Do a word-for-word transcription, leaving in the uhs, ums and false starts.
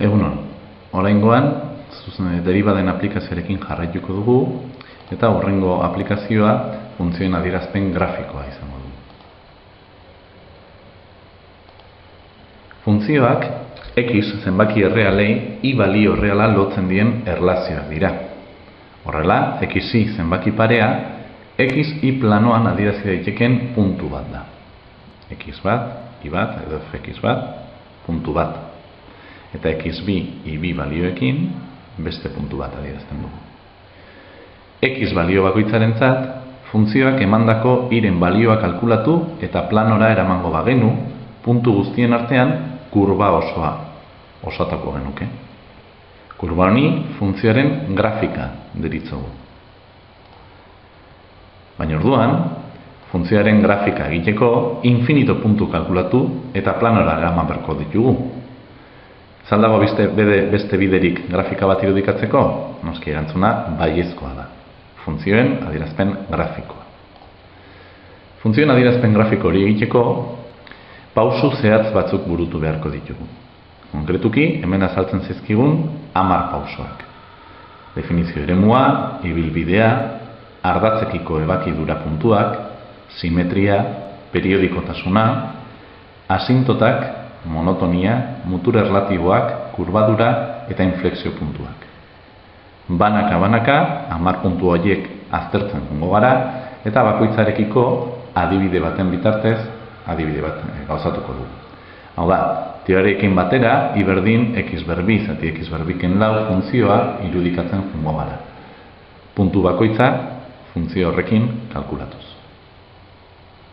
Egunon, oraingoan deribaden aplikazioarekin jarraituko dugu eta horrengo aplikazioa funtzioen adierazpen grafikoa izango du. Funtzioak X zenbaki errealei Y balio erreala lotzen dien erlazioak dira. Horrela, X Y zenbaki parea X Y planoan adierazi daiteken puntu bat da. X bat, Y bat edo F X bat, puntu bat. Eta X bi, Y bi balioekin beste puntu bat adierazten dugu. X balio bakoitzarentzat, funtzioak emandako iren balioa kalkulatu eta planora eramango bagenu, puntu guztien artean kurba osoa osatuko genuke. Kurba honi funtzioaren grafika deritzogu. Baina orduan, funtzioaren grafika egiteko infinito puntu kalkulatu eta planora eraman beharko ditugu. Zaldago beste, beste biderik grafika bat irudikatzeko? Noski erantzuna baiezkoa da. Funtzioen adierazpen grafikoa. Funtzioen adierazpen grafiko hori egiteko pausu zehatz batzuk burutu beharko ditugu. Konkretuki, hemen azaltzen zizkigun hamar pausoak. Definizio eremua, ibilbidea, ardatzekiko ebakidura puntuak, simetria, periodikotasuna, asintotak, monotonia, mutur erlatiboak, kurbadura eta inflexio puntuak. Banaka-banaka, hamar puntu horiek aztertzen joango gara eta bakoitzarekiko adibide baten bitartez adibide bat gauzatuko dugu. Hau da, teoriarekin batera, Y berdin X berbi zati X berbiken lau funtzioa irudikatzen joango gara. Puntu bakoitza funtzio horrekin kalkulatuz.